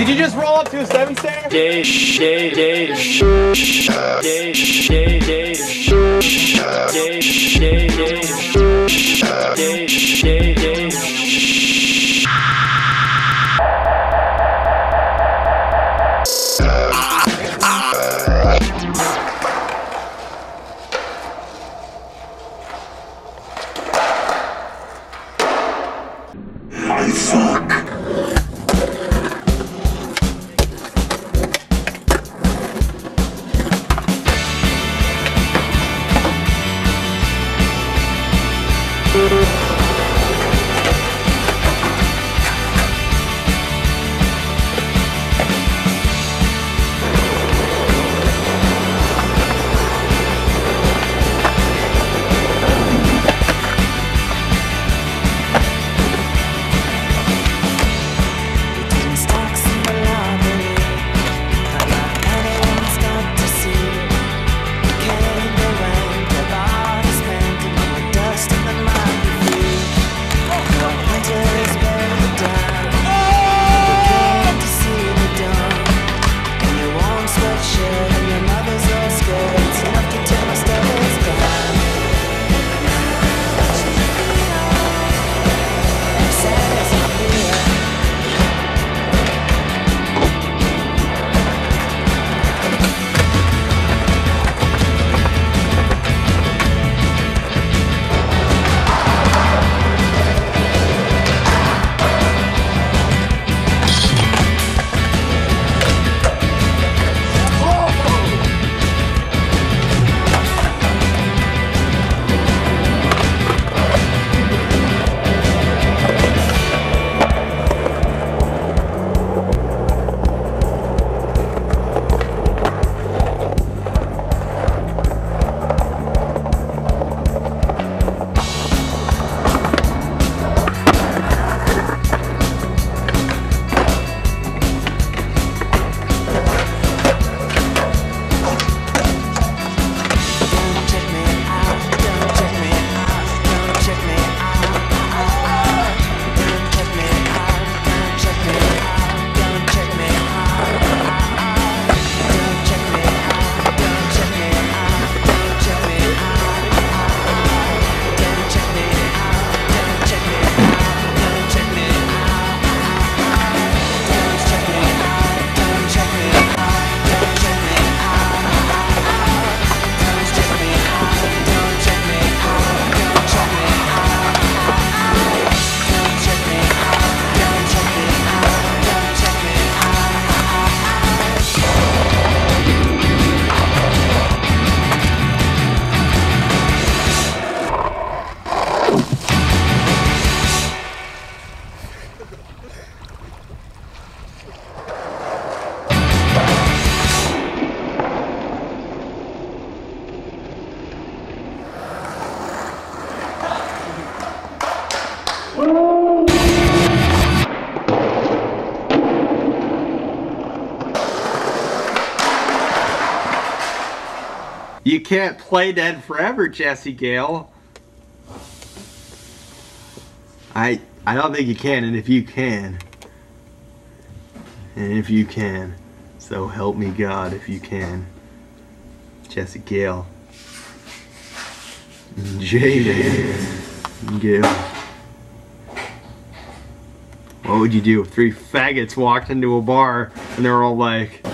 you just roll up to a 7-stair? I suck. You can't play dead forever, Jesse Gale. I don't think you can, and if you can, so help me God if you can. Jesse Gale. Jaden Gale. What would you do if 3 faggots walked into a bar and they were all like,